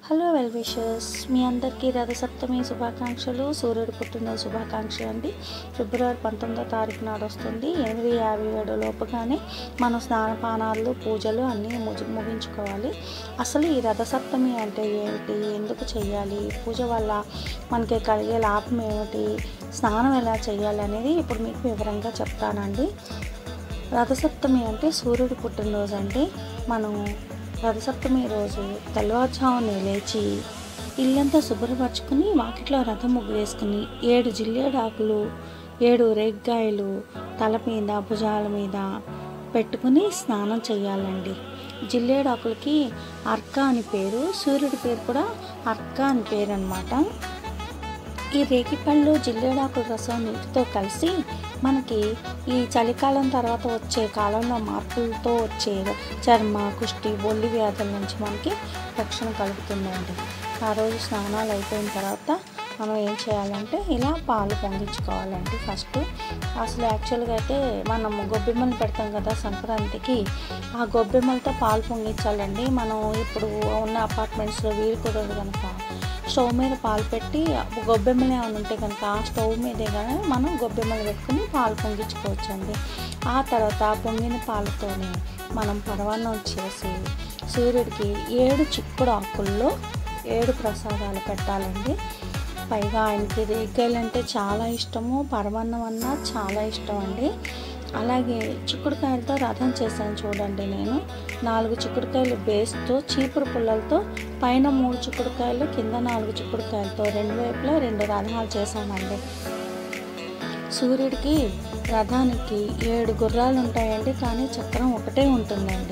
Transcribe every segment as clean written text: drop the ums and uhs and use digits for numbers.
Hello well wishers, మీ అందరికీ రథసప్తమి శుభాకాంక్షలు. సూర్యుడు పుట్టినరోజు శుభాకాంక్షలు అండి. ఫిబ్రవరి 19వ తారీఖు నాడు వస్తుంది. 8:57 లోపుగానే మనం స్నానపానాలు పూజలు అన్నీ ముగించుకోవాలి. అసలు ఈ రథసప్తమి అంటే ఏమిటి, ఎందుకు చేయాలి, పూజ వల్ల మనకి కలిగే లాభం ఏమిటి, స్నానం ఎలా చేయాలి అనేది ఇప్పుడు మీకు వివరంగా చెప్తానండి. రథసప్తమి అంటే సూర్యుడు పుట్టినరోజు అండి. మనం రథసప్తమి రోజు తెల్లవారుజామునే లేచి ఇల్లంతా శుభ్రపరచుకుని వాకిట్లో రథం ముగ్గు వేసుకుని 7 జిల్లేడాకులు 7 రేగ్గాయలు తల మీద భుజాల మీద పెట్టుకుని స్నానం చేయాలండి. జిల్లేడాకులకి అర్క అని పేరు, సూర్యుడి పేరు కూడా అర్క అని పేరు అన్నమాట. ఈ రేగిపళ్ళు జిల్లేడాకుల రసం నీటితో కలిసి మనకి ఈ చలికాలం తర్వాత వచ్చే కాలంలో మార్పులతో వచ్చే చర్మ కుష్టి బొల్లి వ్యాధుల నుంచి మనకి రక్షణ కలుగుతుందండి. ఆ రోజు స్నానాలు అయిపోయిన తర్వాత మనం ఏం చేయాలంటే ఇలా పాలు పొంగించుకోవాలండి. ఫస్ట్ అసలు యాక్చువల్గా అయితే మనం గొబ్బెమ్మలు పెడతాం కదా సంక్రాంతికి, ఆ గొబ్బెమ్మలతో పాలు పొంగించాలండి. మనం ఇప్పుడు ఉన్న అపార్ట్మెంట్స్లో వీలు కుదరదు కనుక స్టవ్ మీద పాలు పెట్టి గొబ్బెమ్మలు ఏమైనా ఉంటే కనుక ఆ స్టవ్ మీదే కానీ మనం గొబ్బెమ్మలు పెట్టుకుని పాలు పొంగించుకోవచ్చండి. ఆ తర్వాత పొంగిన పాలతోనే మనం పరమాన్నం చేసి సూర్యుడికి 7 చిక్కుడు ఆకుల్లో 7 ప్రసాదాలు పెట్టాలండి. పైగా ఆయనకి రేగ్గాయలు అంటే చాలా ఇష్టము, పరమాన్నం అన్నా చాలా ఇష్టం అండి. అలాగే చిక్కుడుకాయలతో రథం చేశాను చూడండి. నేను 4 చిక్కుడుకాయలు బేస్తో చీపురు పుల్లలతో పైన 3 చిక్కుడుకాయలు కింద 4 చిక్కుడుకాయలతో 2 వైపులా 2 రథాలు చేశానండి. సూర్యుడికి రథానికి 7 గుర్రాలు ఉంటాయండి, కానీ చక్రం ఒకటే ఉంటుందండి.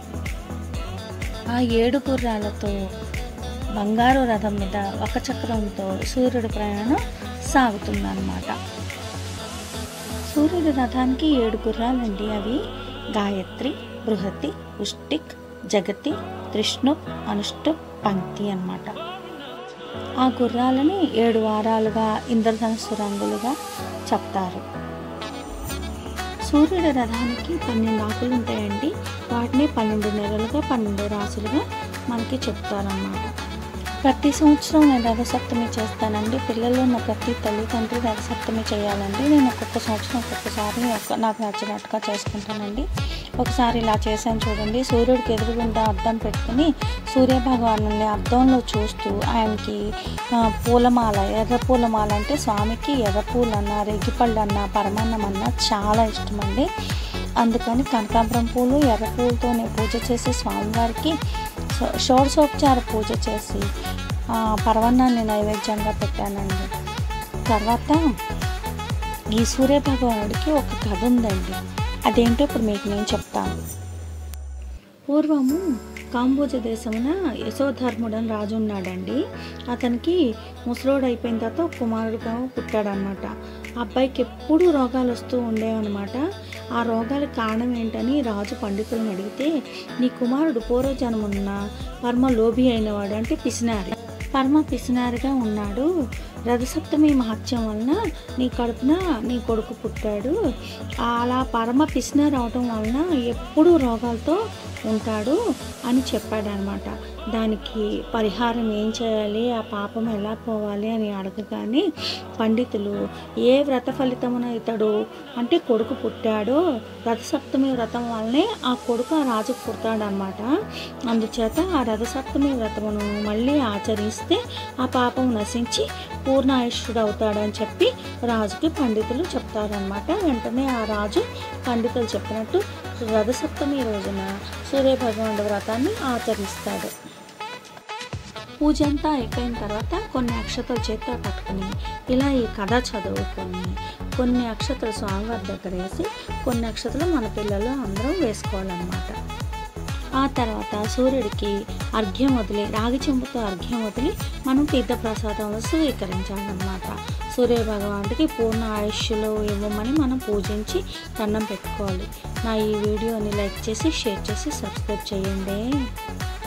ఆ 7 గుర్రాలతో బంగారు రథం మీద ఒక చక్రంతో సూర్యుడి ప్రయాణం సాగుతుందన్నమాట. సూర్యుడి రథానికి 7 గుర్రాలండి. అవి గాయత్రి, బృహతి, ఉష్టిక్, జగతి, త్రిష్ణుప్, అనుష్టుప్, పంక్తి అన్నమాట. ఆ గుర్రాలని 7 వారాలుగా ఇంద్రధనుస్సు రంగులుగా చెప్తారు. సూర్యుడి రథానికి 12 ఆకులు ఉంటాయండి. వాటిని 12 నెలలుగా 12 రాసులుగా మనకి చెప్తారన్నమాట. ప్రతి సంవత్సరం నేను రథసప్తమి చేస్తానండి. పిల్లలు ఉన్న ప్రతి తల్లిదండ్రి రథసప్తమి చేయాలండి. నేను ఒక్కొక్క సంవత్సరం ఒక్కొక్కసారి నాకు నచ్చినట్టుగా చేసుకుంటానండి. ఒకసారి ఇలా చేశాను చూడండి. సూర్యుడికి ఎదురుగుండా అద్దం పెట్టుకుని సూర్యభగవాను అద్దంలో చూస్తూ ఆయనకి పూలమాల, ఎర్ర పూలమాల అంటే స్వామికి ఎర్ర పూలన్నా రేగిపళ్ళన్నా పరమాన్నమన్నా చాలా ఇష్టమండి. అందుకని కనకాంబరం పూలు ఎర్ర పూలతోనే పూజ చేసి స్వామివారికి షోడశోపచార పూజ చేసి పరమాన్నాన్ని నైవేద్యంగా పెట్టానండి. తర్వాత ఈ సూర్యభగవానుడికి ఒక కథ ఉందండి. అదేంటో ఇప్పుడు మీకు నేను చెప్తాను. పూర్వము కాంబోజ దేశమున యశోధర్ముడని రాజు ఉన్నాడండి. అతనికి ముసలోడు అయిపోయిన తర్వాత ఒక కుమారుడుగా పుట్టాడనమాట. అబ్బాయికి ఎప్పుడూ రోగాలు వస్తూ ఉండేవన్నమాట. ఆ రోగాలకు కారణం ఏంటని రాజు పండితులను అడిగితే, నీ కుమారుడు పూర్వజన్మన్న పరమ లోభి అయినవాడు, అంటే పిసినారి, పరమ పిసినారిగా ఉన్నాడు. రథసప్తమి మహత్యం వలన నీ కడుపున నీ కొడుకు పుట్టాడు. అలా పరమ పిసినారి అవటం వలన ఎప్పుడూ రోగాలతో ఉంటాడు అని చెప్పాడనమాట. దానికి పరిహారం ఏం చేయాలి, ఆ పాపం ఎలా పోవాలి అని అడగగానే పండితులు ఏ వ్రత ఫలితమున ఇతడు అంటే కొడుకు పుట్టాడో రథసప్తమి వ్రతం వల్లనే ఆ కొడుకు ఆ రాజుకు పుడతాడనమాట. అందుచేత ఆ రథసప్తమి వ్రతమును మళ్ళీ ఆచరిస్తే ఆ పాపం నశించి పూర్ణాయుష్యుడు అవుతాడని చెప్పి రాజుకి పండితులు చెప్తారనమాట. వెంటనే ఆ రాజు పండితులు చెప్పినట్టు రథసప్తమి రోజున సూర్యభగవానుడి వ్రతాన్ని ఆచరిస్తాడు. పూజ అంతా అయిపోయిన తర్వాత కొన్ని అక్షతలు చేతితో పట్టుకుని ఇలా ఈ కథ చదువుకొని కొన్ని అక్షతలు స్వామివారి దగ్గర వేసి కొన్ని అక్షతలు మన పిల్లలు అందరం వేసుకోవాలన్నమాట. ఆ తర్వాత సూర్యుడికి అర్ఘ్యం వదిలి రాగి చెంబుతో అర్ఘ్యం వదిలి మనం తీర్థప్రసాదంలో స్వీకరించాలన్నమాట. సూర్యభగవానుడికి పూర్ణ ఆయుష్లో ఇవ్వమని మనం పూజించి దండం పెట్టుకోవాలి. నా ఈ వీడియోని లైక్ చేసి షేర్ చేసి సబ్స్క్రైబ్ చేయండి.